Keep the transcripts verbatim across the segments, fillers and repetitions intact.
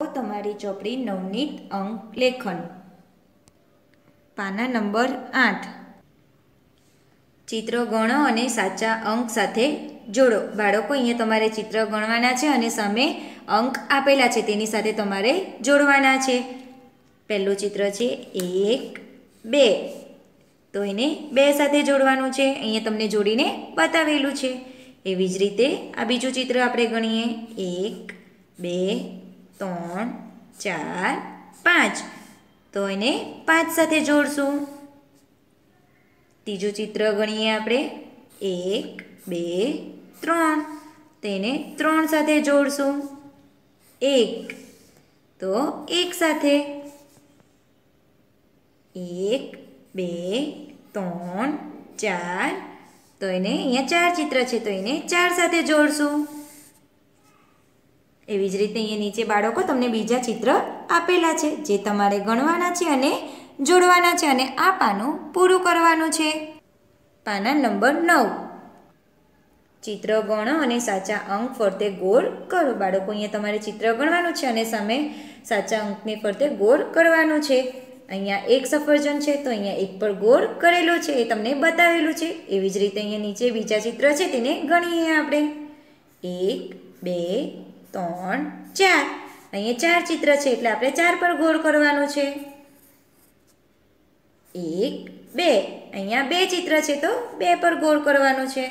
તમારી ચોપડી નવનીત અંક લેખન પાના નંબર આઠ ચિત્રો ગણો અને સાચા અંક સાથે જોડો। બાળકો અહીંયા તમારે ચિત્ર ગણવાના છે અને સામે અંક આપેલા છે તેની સાથે તમારે જોડવાના છે। પહેલું ચિત્ર છે એક બે, તો એને બે સાથે જોડવાનું છે, અહીંયા તમને જોડીને બતાવેલું છે। એવી જ રીતે આ બીજું ચિત્ર આપણે ગણીએ એક બે ત્રણ ચાર પાંચ, તો એને પાંચ સાથે જોડશું। ત્રીજું ચિત્ર ગણીએ આપણે એક બે ત્રણ, તેને ત્રણ સાથે જોડશું। એક તો એક સાથે, એક બે ત્રણ ચાર, તો એને અહીંયા ચાર ચિત્ર છે તો એને ચાર સાથે જોડશું। એવી જ રીતે અહીંયા નીચે બાળકો તમને બીજા ચિત્ર આપેલા છે જે તમારે ગણવાના છે અને જોડવાના છે અને આ પાનું પૂરું કરવાનું છે। પાના નંબર નવ ચિત્ર ગણો અને સાચા અંક ફરતે ગોળ કરો। બાળકો અહીંયા તમારે ચિત્ર ગણવાનું છે અને સામે સાચા અંકની ફરતે ગોળ કરવાનું છે। અહીંયા એક સફરજન છે તો અહીંયા એક પર ગોળ કરેલો છે એ તમને બતાવેલું છે। એવી જ રીતે અહીંયા નીચે બીજા ચિત્ર છે તેને ગણીએ આપણે એક બે ત્રણ ચાર, અહીંયા ચાર ચિત્ર છે એટલે આપણે ચાર પર ગોળ કરવાનું છે। એક બે, અહીંયા બે ચિત્ર છે તો બે પર ગોળ કરવાનું છે।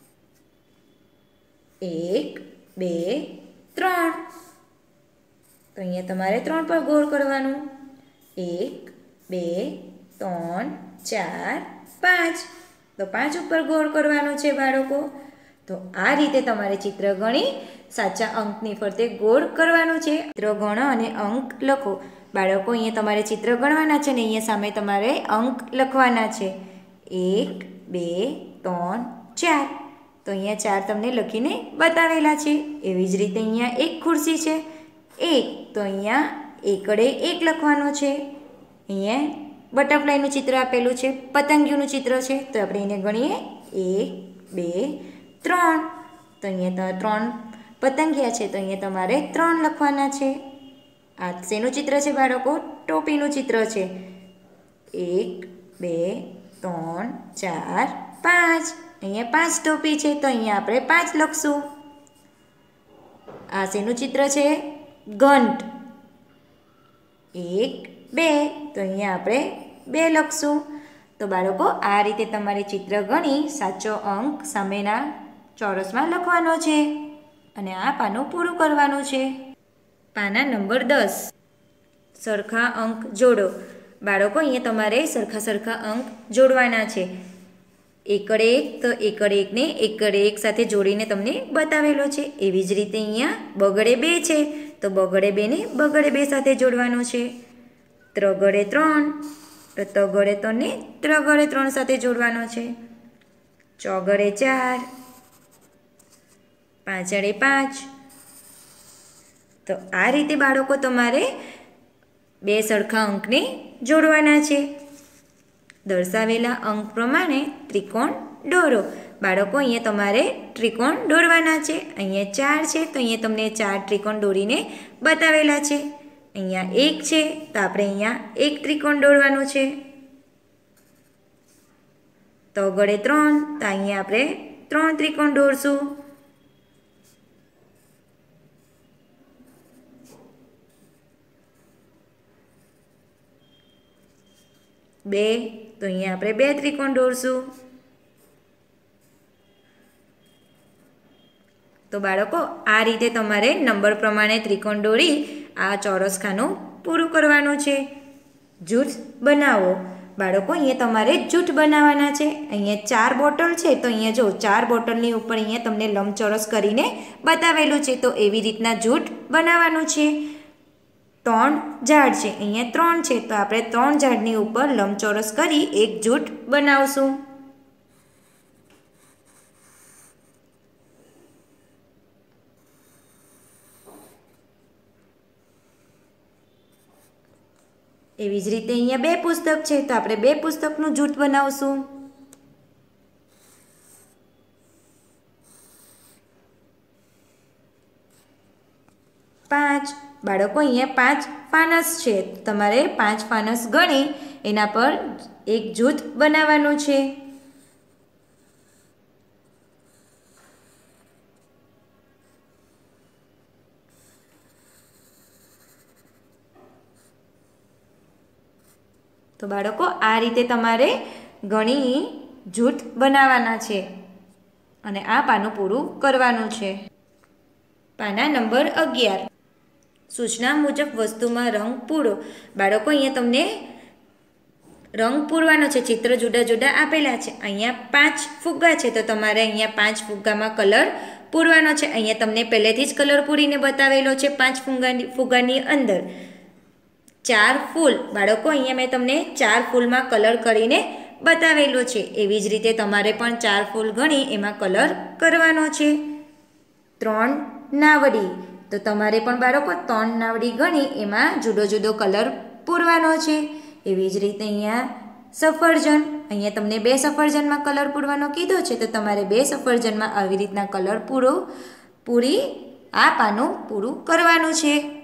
એક બે ત્રણ, તો અહીંયા તમારે ત્રણ પર ગોળ કરવાનું। એક બે ત્રણ ચાર પાંચ, તો પાંચ ઉપર ગોળ કરવાનું છે બાળકો। તો આ રીતે તમારે ચિત્ર ગણી સાચા અંકની ફરતે ગોળ કરવાનું છે। ચિત્ર ગણો અને અંક લખો। બાળકો અહીંયા તમારે ચિત્ર ગણવાના છે ને અહીંયા સામે તમારે અંક લખવાના છે એક બે ત્રણ ચાર, તો અહીંયા ચાર તમને લખીને બતાવેલા છે। એવી જ રીતે અહીંયા એક ખુરશી છે એક, તો અહીંયા એકડે એક લખવાનું છે। અહીંયા બટરફ્લાયનું ચિત્ર આપેલું છે, પતંગિયુંનું ચિત્ર છે તો આપણે એને ગણીએ એક બે ત્રણ, તો અહીંયા ત્રણ પતંગિયા છે તો અહીંયા તમારે ત્રણ લખવાના છે। આ શેનું ચિત્ર છે બાળકો? ટોપીનું ચિત્ર છે। એક બે ત્રણ ચાર પાંચ, અહીંયા પાંચ ટોપી છે તો અહીંયા આપણે પાંચ લખશું। આ શેનું ચિત્ર છે? ઘંટ। એક બે, તો અહીંયા આપણે બે લખશું। તો બાળકો આ રીતે તમારે ચિત્ર ગણી સાચો અંક સામેના ચોરસમાં લખવાનો છે અને આ પાનું પૂરું કરવાનું છે। પાના નંબર દસ સરખા અંક જોડો। બાળકો અહીંયા તમારે સરખા સરખા અંક જોડવાના છે। એકડે એક, તો એકડે એકને એકડે એક સાથે જોડીને તમને બતાવેલો છે। એવી જ રીતે અહીંયા બગડે બે છે તો બગડે બેને બગડે બે સાથે જોડવાનું છે। ત્રગડે ત્રણ, તો તગડે ત્રણને ત્રગડે ત્રણ સાથે જોડવાનો છે। ચોગડે ચાર, પાંચડે પાંચ, તો આ રીતે બાળકો તમારે બે સરખા અંકને જોડવાના છે। દર્શાવેલા અંક પ્રમાણે ત્રિકોણ દોરો। બાળકો અહીંયા તમારે ત્રિકોણ દોરવાના છે। અહીંયા ચાર છે તો અહીંયા તમને ચાર ત્રિકોણ દોરીને બતાવેલા છે। અહીંયા એક છે તો આપણે અહીંયા એક ત્રિકોણ દોરવાનું છે। તગડે ત્રણ, તો અહીંયા આપણે ત્રણ ત્રિકોણ દોરશું। બે, તો અહીંયા આપણે બે ત્રિકોણ દોરશું। તો બાળકો આ રીતે તમારે નંબર પ્રમાણે ત્રિકોણ દોરી આ ચોરસખાનું પૂરું કરવાનું છે। જૂથ બનાવો। બાળકો અહીંયા તમારે જૂથ બનાવવાના છે। અહીંયા ચાર બોટલ છે તો અહીંયા જો ચાર બોટલની ઉપર અહીંયા તમને લંબચોરસ કરીને બતાવેલું છે તો એવી રીતના જૂથ બનાવવાનું છે। ત્રણ ઝાડ છે, અહીંયા ત્રણ છે તો આપણે ત્રણ ઝાડની ઉપર લંબચોરસ કરી એક જૂથ બનાવશું। એવી જ રીતે અહીંયા બે પુસ્તક છે તો આપણે બે પુસ્તકનું જૂથ બનાવશું। પાંચ બાળકો અહીંયા પાંચ ફાનસ છે, તમારે પાંચ ફાનસ ગણી એના પર એક જૂથ બનાવવાનું છે. તો બાળકો આ રીતે તમારે ગણી જૂથ બનાવવાના છે અને આ પાનું પૂરું કરવાનું છે. પાના નંબર અગિયાર. સૂચના મુજબ વસ્તુમાં રંગ પૂરો. બાળકો અહીંયા તમને રંગ પૂરવાનો છે. ચિત્ર જુદા જુદા આપેલા છે. અહીંયા પાંચ ફુગ્ગા છે તો તમારે અહીંયા પાંચ ફુગ્ગામાં કલર પૂરવાનો છે. અહીંયા તમને પહેલેથી જ કલર પૂરીને બતાવેલો છે. પાંચ ફુગ્ગાની ફુગ્ગાની અંદર ચાર ફૂલ. બાળકો અહીંયા મેં તમને ચાર ફૂલમાં કલર કરીને બતાવેલો છે. એવી જ રીતે તમારે પણ ચાર ફૂલ ગણી એમાં કલર કરવાનો છે. ત્રણ નાવડી. તો તમારે પણ બાળકો ત્રણ નાવડી ગણી એમાં જુદો જુદો કલર પૂરવાનો છે. એવી જ રીતે અહીંયા સફરજન. અહીંયા તમને બે સફરજનમાં કલર પૂરવાનો કીધો છે તો તમારે બે સફરજનમાં આવી રીતના કલર પૂરો પૂરી આ પાનું પૂરું કરવાનું છે.